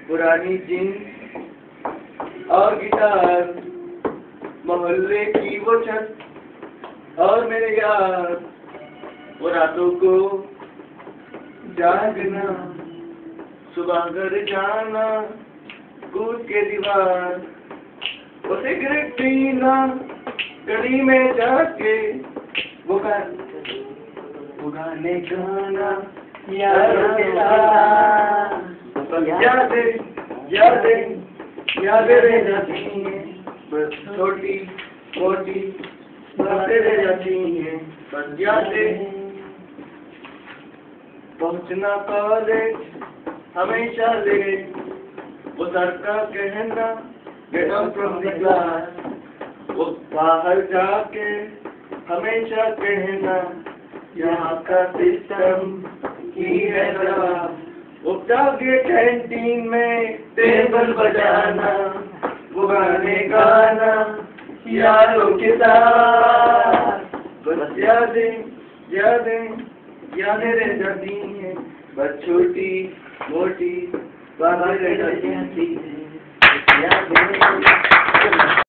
पुरानी जीन्स और गिटार, मोहल्ले की वो छत और मेरे यार, वो रातों को जागना, सुबह घर जाना, कूद के दीवार, वो सिगरेट पीना, गली में जाके वो गाने गाना, यारों के साथ यादें रह जाती हैं, बस छोटी मोटी बातें रह जाती हैं, बस यादें। पहुंचना कॉलेज हमेशा लेट, वो सर का कहना get out from the class, वो बाहर जाके हमेशा कहना यहाँ का सिस्टम ही है दवा, वो जाके कैंटीन में टेबल बजाना, वो गाने गाना यारों के साथ, बस यादें रह जाती हैं, बस छोटी मोटी बातें रह जाती हैं।